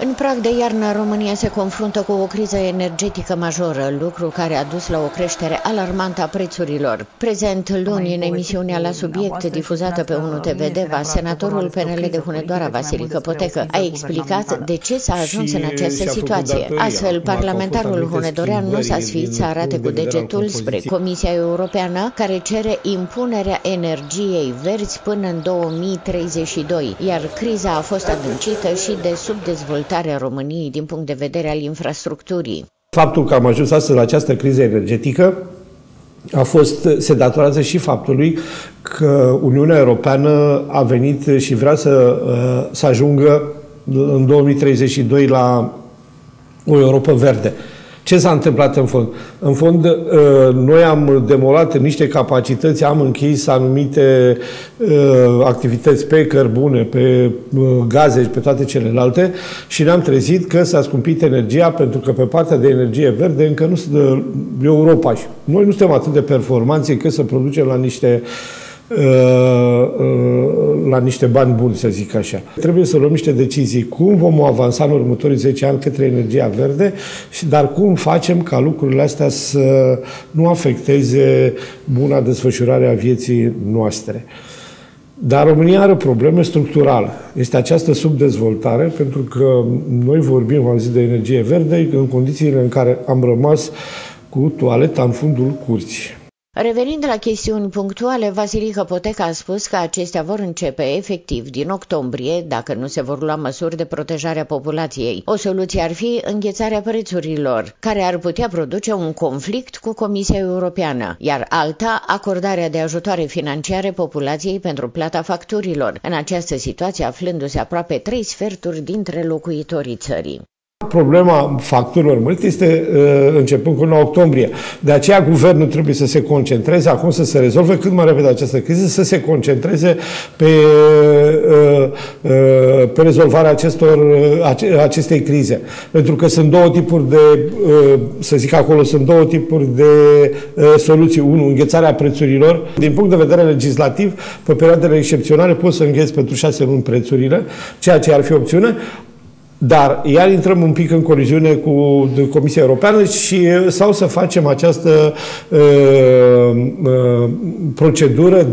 În prag de iarnă, România se confruntă cu o criză energetică majoră, lucru care a dus la o creștere alarmantă a prețurilor. Prezent luni, în emisiunea La Subiect, difuzată pe 1TV Deva, senatorul PNL de Hunedoara, Vasilică Potecă, a explicat de ce s-a ajuns în această situație. Astfel, parlamentarul hunedorean nu s-a sfiit să arate cu degetul spre Comisia Europeană, care cere impunerea energiei verzi până în 2032, iar criza a fost adâncită și de subdezvoltarea României din punct de vedere al infrastructurii. Faptul că am ajuns astăzi la această criză energetică se datorează și faptului că Uniunea Europeană a venit și vrea să ajungă în 2032 la o Europă verde. Ce s-a întâmplat în fond? În fond, noi am demolat niște capacități, am închis anumite activități pe cărbune, pe gaze și pe toate celelalte și ne-am trezit că s-a scumpit energia, pentru că pe partea de energie verde încă nu sunt Europa. Și noi nu suntem atât de performanți încât să producem la niște bani buni, să zic așa. Trebuie să luăm niște decizii. Cum vom avansa în următorii 10 ani către energia verde, dar cum facem ca lucrurile astea să nu afecteze buna desfășurare a vieții noastre. Dar România are o problemă structurală. Este această subdezvoltare, pentru că noi vorbim, am zis, de energie verde în condițiile în care am rămas cu toaleta în fundul curții. Revenind la chestiuni punctuale, Vasilică Potecă a spus că acestea vor începe efectiv din octombrie, dacă nu se vor lua măsuri de protejare a populației. O soluție ar fi înghețarea prețurilor, care ar putea produce un conflict cu Comisia Europeană, iar alta, acordarea de ajutoare financiare populației pentru plata facturilor, în această situație aflându-se aproape 3/4 dintre locuitorii țării. Problema facturilor mărite este începând cu 9 octombrie. De aceea guvernul trebuie să se concentreze acum să se rezolve cât mai repede această criză, să se concentreze pe rezolvarea acestei crize. Pentru că sunt două tipuri de, să zic acolo, sunt două tipuri de soluții. Unul, înghețarea prețurilor. Din punct de vedere legislativ, pe perioadele excepționale poți să îngheți pentru 6 luni prețurile, ceea ce ar fi opțiune. Dar iar intrăm un pic în coliziune cu Comisia Europeană sau să facem această procedură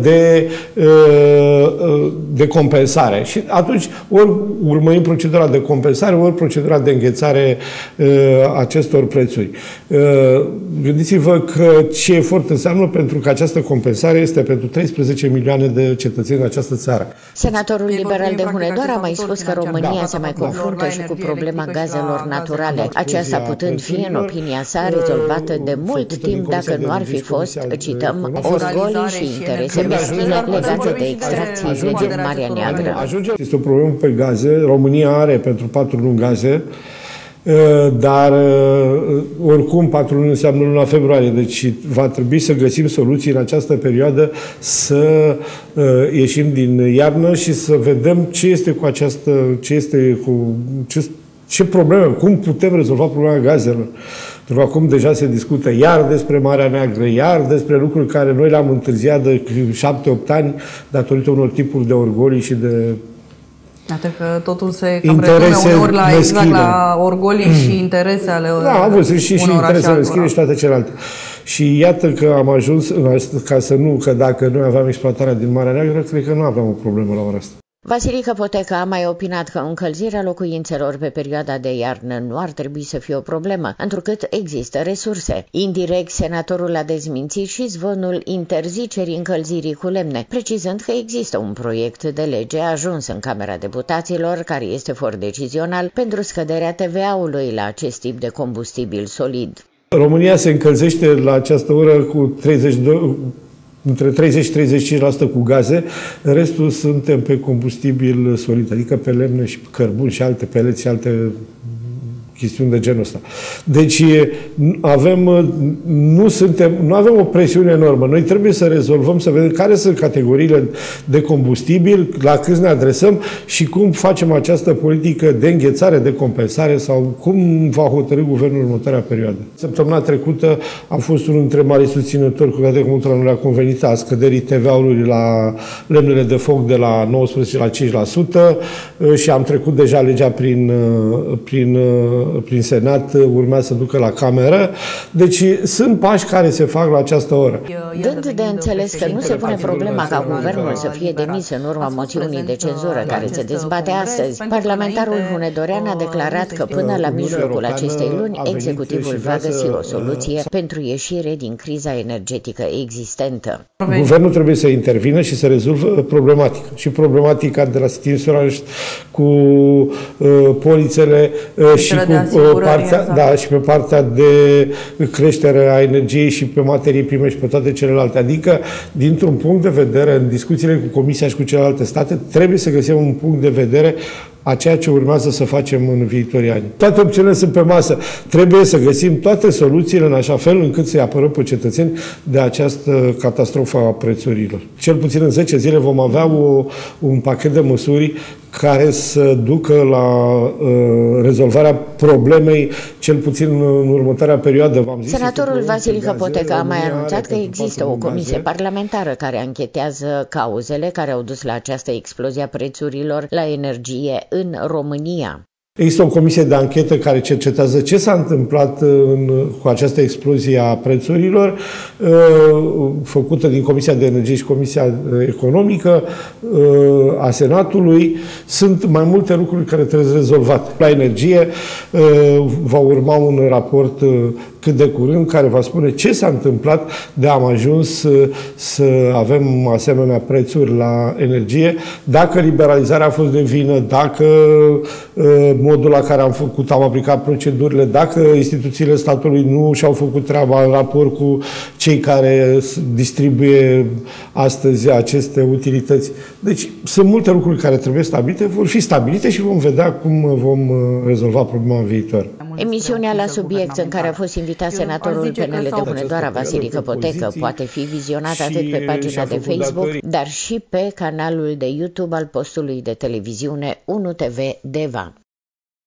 de compensare. Și atunci ori urmărim procedura de compensare, ori procedura de înghețare acestor prețuri. Gândiți-vă că ce efort înseamnă, pentru că această compensare este pentru 13 milioane de cetățeni în această țară. Senatorul liberal de Hunedoara a mai spus că România se mai confruntă și cu problema gazelor naturale, aceasta putând fi, în opinia sa, rezolvată de mult timp dacă nu ar fi fost, cităm, orgolii și interese meschine legate de extracțiile din Marea Neagră. Este o problemă pe gaze. România are pentru 4 luni gaze, dar oricum 4 luni înseamnă luna februarie, deci va trebui să găsim soluții în această perioadă, să ieșim din iarnă și să vedem ce probleme, cum putem rezolva problema gazelor. Pentru că acum deja se discută iar despre Marea Neagră, iar despre lucruri care noi le-am întârziat de 7-8 ani datorită unor tipuri de orgolii și de Iată că totul se cam redume uneori la orgolii și interese ale unor și interese meschine și toate celelalte. Și iată că am ajuns, că dacă noi aveam exploatarea din Marea Neagră, cred că nu aveam o problemă la ora asta. Vasilică Potecă a mai opinat că încălzirea locuințelor pe perioada de iarnă nu ar trebui să fie o problemă, întrucât există resurse. Indirect, senatorul a dezmințit și zvonul interzicerii încălzirii cu lemne, precizând că există un proiect de lege ajuns în Camera Deputaților, care este for decizional pentru scăderea TVA-ului la acest tip de combustibil solid. România se încălzește la această oră cu între 30 și 35% cu gaze, restul suntem pe combustibil solid, adică pe lemne și cărbuni și alte peleți și alte chestiuni de genul ăsta. Deci nu avem o presiune enormă. Noi trebuie să rezolvăm, să vedem care sunt categoriile de combustibil, la câți ne adresăm și cum facem această politică de înghețare, de compensare sau cum va hotărî guvernul în următoarea perioadă. Săptămâna trecută a fost unul dintre mari susținători cu care Comunitatea nu le-a convenit a scăderii TVA-ului la lemnele de foc de la 19 la 5% și am trecut deja legea prin Senat, urmează să ducă la Cameră. Deci sunt pași care se fac la această oră. Dând de înțeles că nu se pune problema ca guvernul să fie demis în urma moțiunii de cenzură care se dezbate astăzi, parlamentarul Hunedorean a declarat că până la mijlocul acestei luni, executivul va găsi o soluție pentru ieșire din criza energetică existentă. Guvernul trebuie să intervină și să rezolvă problematica. Și problematica de la stinsoare cu polițele și și pe partea de creștere a energiei și pe materii prime și pe toate celelalte. Adică, dintr-un punct de vedere, în discuțiile cu Comisia și cu celelalte state, trebuie să găsim un punct de vedere a ceea ce urmează să facem în viitorii ani. Toate opțiunile sunt pe masă. Trebuie să găsim toate soluțiile în așa fel încât să-i apărăm pe cetățeni de această catastrofă a prețurilor. Cel puțin în 10 zile vom avea un pachet de măsuri care să ducă la rezolvarea problemei, cel puțin în următoarea perioadă. Senatorul Vasilică Poteca a mai anunțat că există o comisie parlamentară care anchetează cauzele care au dus la această explozie a prețurilor la energie în România. Există o comisie de anchetă care cercetează ce s-a întâmplat cu această explozie a prețurilor, făcută din Comisia de Energie și Comisia Economică a Senatului. Sunt mai multe lucruri care trebuie rezolvate. La energie va urma un raport cât de curând care va spune ce s-a întâmplat de am ajuns să avem asemenea prețuri la energie, dacă liberalizarea a fost de vină, dacă modul la care am aplicat procedurile, dacă instituțiile statului nu și-au făcut treaba în raport cu cei care distribuie astăzi aceste utilități. Deci sunt multe lucruri care trebuie stabilite, vor fi stabilite și vom vedea cum vom rezolva problema în viitor. Emisiunea La Subiect, în care a fost invitat senatorul PNL de Hunedoara Vasilică Potecă, poate fi vizionată atât pe pagina de Facebook, dar și pe canalul de YouTube al postului de televiziune 1TV Deva.